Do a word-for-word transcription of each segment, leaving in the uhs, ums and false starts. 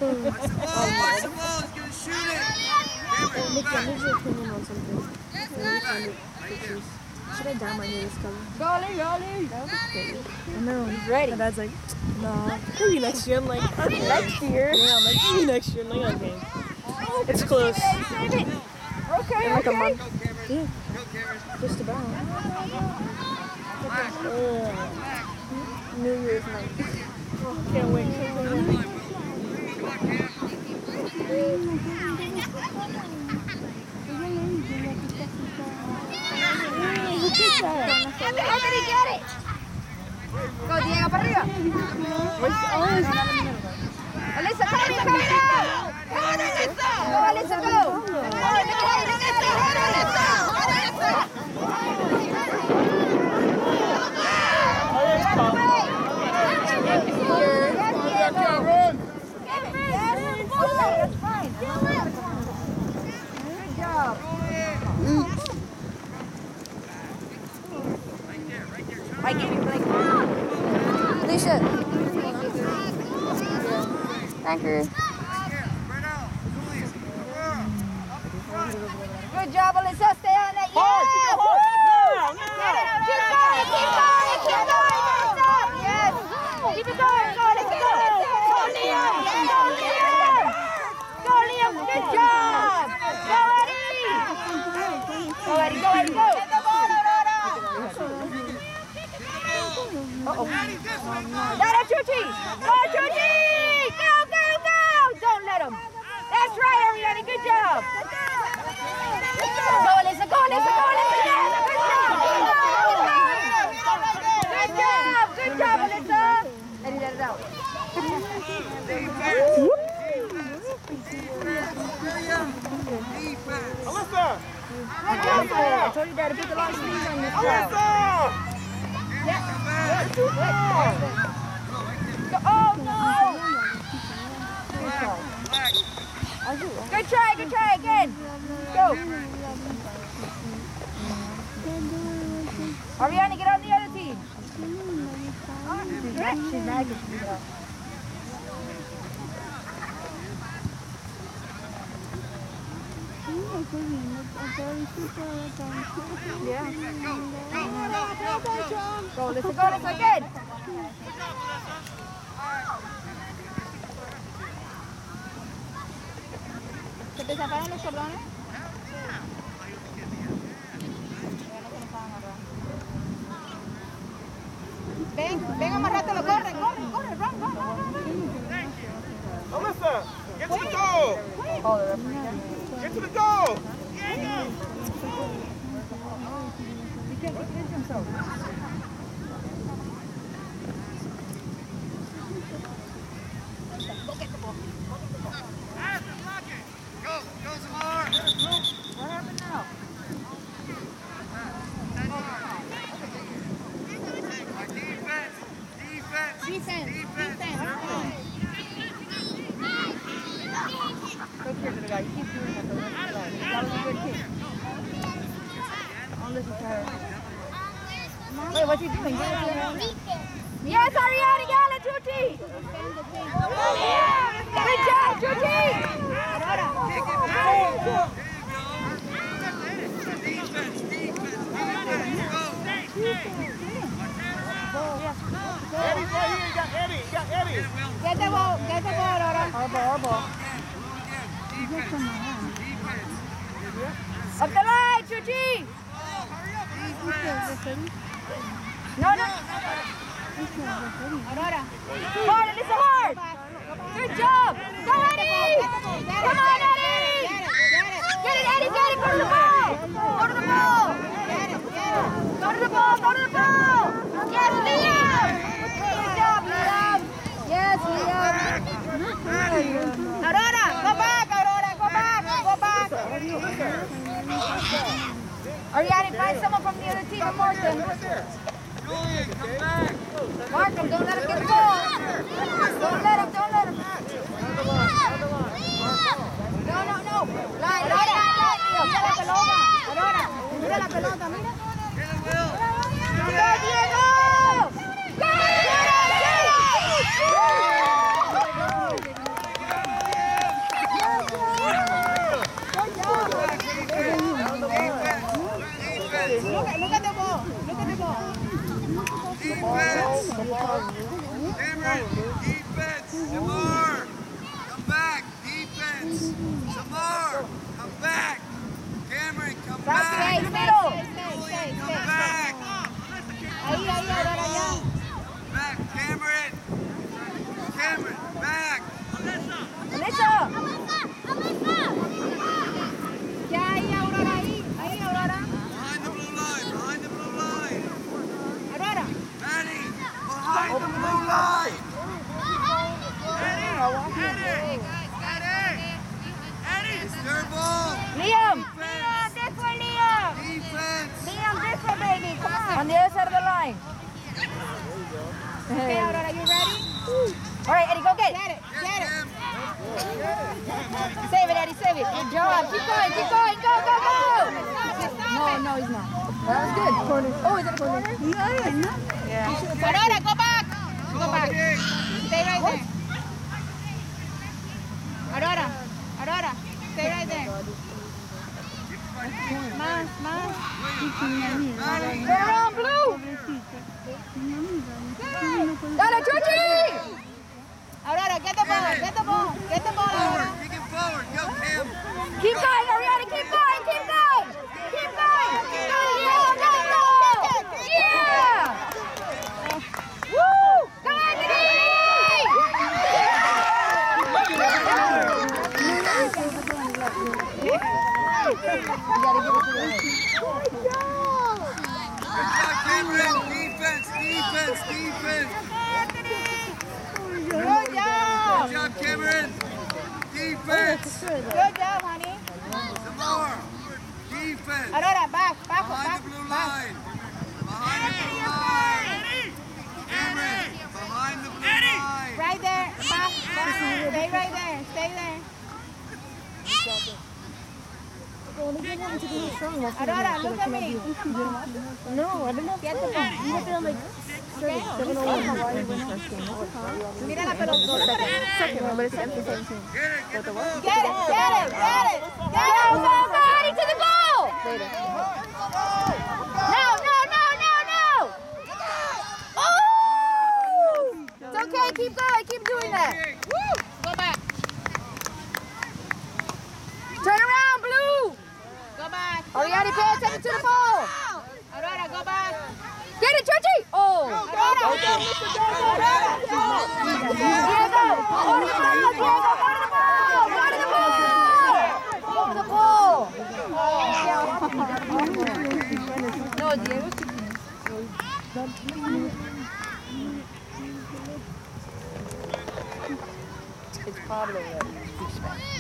Nick, I need your opinion on something. Should I dye my hair this color? Golly, golly. That was good. I know. He's ready. My dad's like, no. Maybe next year. I'm like, okay. Next year? Yeah, I'm like, maybe next year. I'm like, okay. It's close. Save it. Okay, In like okay. a month. Yeah. Just about. Uh, New Year's night. Oh, can't wait. Can't wait. How did he get it? Go, Diego, para arriba. Alyssa, come here, come here. Go, Alyssa. Go, Alyssa, go. Go, Alyssa. That's fine. Good job. I give you like Alicia. Thank you. Good job, Alyssa. Stay on it. Yeah. Woo! Keep going, keep going, keep going. Don't stop. Yes. Keep it going. Go, Alyssa. Go. Go, Liam. Go, Liam. Go, Liam. Good job. Go, Eddie. Go, Eddie. Go, Eddie. Go. Uh-oh. That Chuchi! Go, Chuchi! Go, go, go! Don't let him. That's right, everybody. Good job. Go, Alyssa. Go, Alyssa. Go, Alyssa. Good job. Good job, Alyssa. Eddie, let it out. Alyssa! Good job, Alyssa. I told you, Dad, to put the long sleeves on this job. Alyssa! Yeah. Good. Oh, no. Good try, good try again. Go. Ariana, get on the other team. She's mad, she's mad because she beat it off. Yeah. Go, listen, go, listen again. ¿Se te sacaron los cordones? Ven, ven a amarrártelo, corre, corre, corre, run, run, run, run. Alyssa, get to the goal! Get to the goal! He can't convince himself. Go get the ball. Go, go, Zamar! What happened now? Defense! Defense! Defense, defense. Go here to the guy. You keep doing that. That was a good kick. Don't listen to her. Wait, what's he doing? Get it to her. Yes, Ariana, get it, Chuchi. Good job, Chuchi. Eddie's right here, you got Eddie, you got Eddie! Get the ball, get the ball, Aurora. Our ball, our ball. Up the line, Chuchi! No, no. Aurora. Hard, Alyssa, hard. Good job. Go, Eddie. Come on, Eddie. Get it, Eddie, get it. Go to the ball. Go to the ball. Go to the ball, go to the ball. Yes, Liam. Good job, Liam. Yes, Liam. Aurora, go back, Aurora, go back, go back. Ariane, find someone from the other team and mark them. Julian, come back! Mark them, don't let him get the ball. Don't let him, don't let him. No, no, no. Line, line, line. Mira la pelota. Aurora, mira la pelota, mira. Go, Diego! Go, Diego! ball. Come back. Ahí, ahí, Aurora, ya. Back, Cameron. Cameron, back. Alyssa. Ya, ahí, Aurora, ahí. Ahí, Aurora. Behind the blue line, behind the blue line. Aurora. Maddie, behind the blue line. Eddie, Eddie, Eddie. Eddie, it's their ball. Liam. Defense. This way, Liam. Defense. Liam, this way, baby. Come on. On the other side of the line. Okay, Aurora, you ready? All right, Eddie, go get it. Get it, Yes, get it. Cam. Save it, Eddie, save it. Good job. Keep going, keep going. Go, go, go. No, no, he's not. That was good. Corner. Oh, is that a corner? Yeah. Aurora, go back. Go back. Kick. Stay right there. Aurora, Aurora, stay right there. Más, más. Maddie. Go around, Blue. Dale, Chuchi. Aurora, get the ball, get the ball, get the ball, Forward, Aurora. kick it forward. Go, Cam. Keep going, Ariana, keep going, keep going. Keep going. Yeah, go, go. Yeah. Woo. Go, Anthony. Good job, Cameron. Defense, defense, defense. Good job. Good job, Cameron. Defense. Good job, honey. Some more. Defense. Aurora, back, back, Behind back, the blue back. line. Behind the blue line. Cameron, behind the blue line. Right there, back, back. Stay right there, stay there. Aurora, look at me. No, I don't know. Get the ball. You have to like seven, seven oh one Hawaii when first came out. Mira la pelota. Second one, but it's empty same team. Get it, get the ball. Get it, get it, get it. Get it, go, go, Eddie, to the goal. Later. No, no, no, no, no. Oh! It's okay, keep going, keep doing that. Woo! Go back. Turn around, Blue. Go back. Ariane, pay attention to the ball. Aurora, go back. Get it, Georgie. Oh. Aurora. Diego, go to the ball, Diego, go to the ball. Go to the ball. Go to the ball. No, Diego. It's Pablo that speaks Spanish.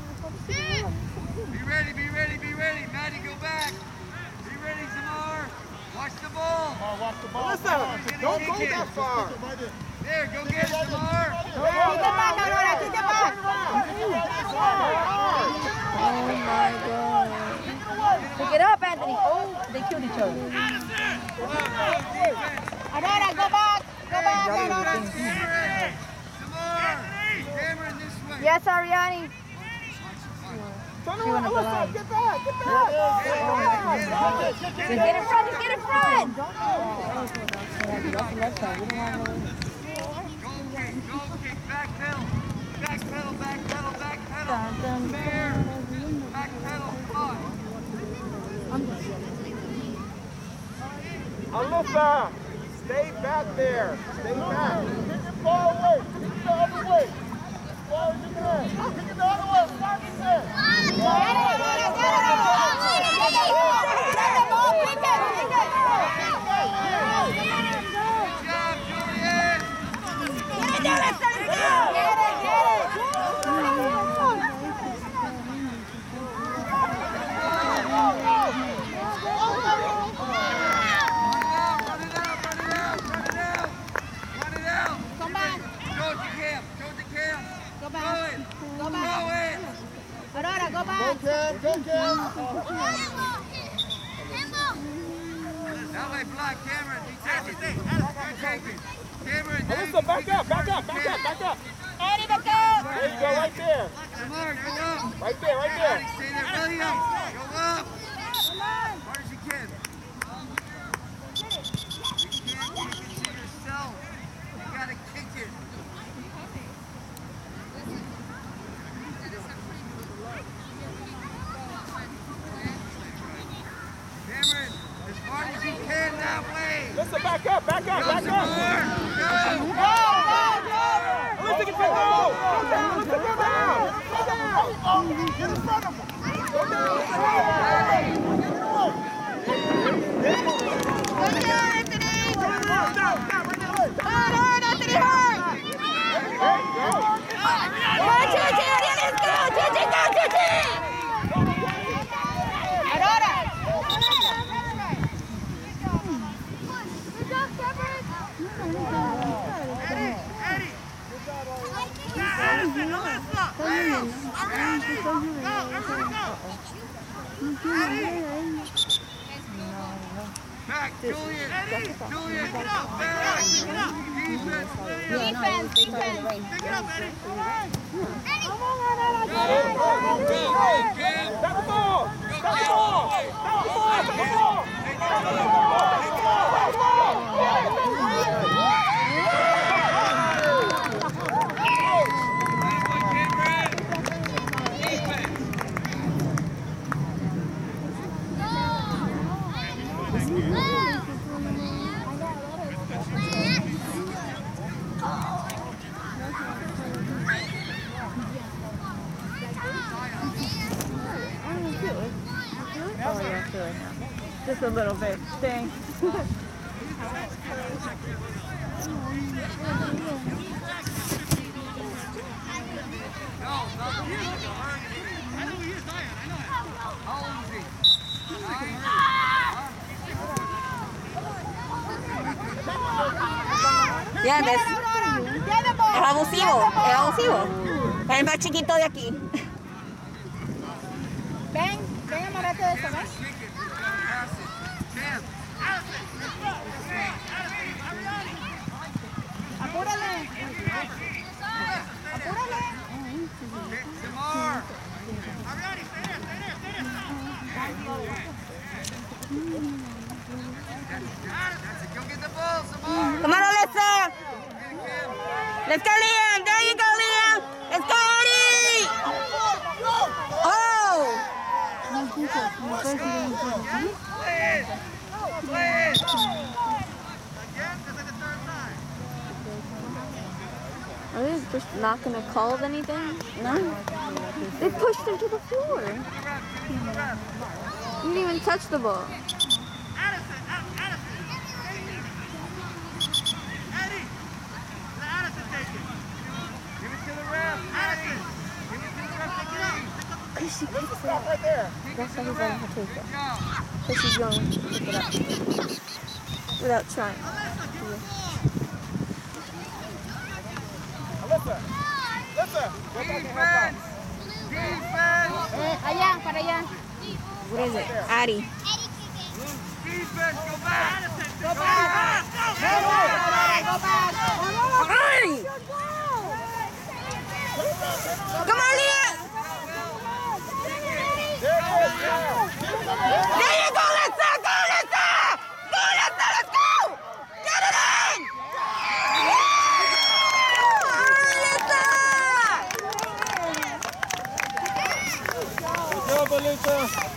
Be ready, be ready, be ready. Maddie, go back. Be ready, Zamar. Watch the ball. Listen, don't go that far. There, go get it, Zamar. Keep it back, Aurora, keep it back. Oh my God. Pick it up, Anthony. Oh, they killed each other. Aurora, go back. Go back, Aurora. Cameron. Zamar. Cameron, this way. Yes, Ariane. Turn around, Alyssa, get back, get back. Get in front, just get in front. Go, kick, go, kick. Back pedal. Back pedal, back pedal, back pedal. There. Back pedal. Come on. Alyssa, stay back there. Stay back. Kick it far away. Kick it the other way. As far as you can. Kick it the other way. Stop it there. Get it, Aurora, get it. Get the ball, pick it, pick it. Good job, Julian. Get it, get it, get Run it out, run it out, run it out. Run it out. Come back. Go to Cam, go to Cam. Go Go back. in. Go Go back. in. Aurora, go Go, back. Cam, go, Cam. That way, block Cameron. He takes it. Good taking. Cameron, now you Alyssa, back kick it up, back first, up, back Cam. up, back up. Eddie, back up. There you go, right there. Zamar, go up. Right there, right there. Maddie, stay there. William, go up. Hard as you can. You can't kick it to yourself. You gotta kick it. Cameron, Aurora. Back, Julian. Julian, get up. Back. Get up. Defense. Defense, defense. Pick it up, Eddie. Go, go, go, go. Stop the ball. Stop the ball. Stop the ball. Stop the ball. Stop the Oh, yeah, sure. Just a little bit. Thanks. Ya ves, es abusivo, es abusivo. Es el más chiquito de aquí. Ven, ven, amárrate de eso, ¿ves? Apúrale. Apúrale. Samar. Ariani, stay there, stay there, stay there. Go get the ball, Samar. Come on, Alyssa. Let's go, Liam. There you go, Liam. Let's go, Eddie. Oh. Play it. Play it. Again, this is the third time. Are they just not going to call anything? No. They pushed him to the floor. He didn't even touch the ball. Addison, Addison. Eddie. Let Addison take it. Give it to the ref. Addison. Give it to the ref. Take it up. Because she picks it Stop up. right there. That's why he's letting her take it. Good job. Because she's going to pick it up. Without trying. Alyssa, give the ball. Alyssa. Alyssa. Go back and help out. Defense. Defense. Eh, allá, para allá. What is it? Addie. Defense. Go back. Go back. Go back. Go back. Ay. Come on, Liam. There it goes. There. There you go, Alyssa. Go, Alyssa. Go, Alyssa. Let's go. Get it in. Alyssa. Good job, Alyssa.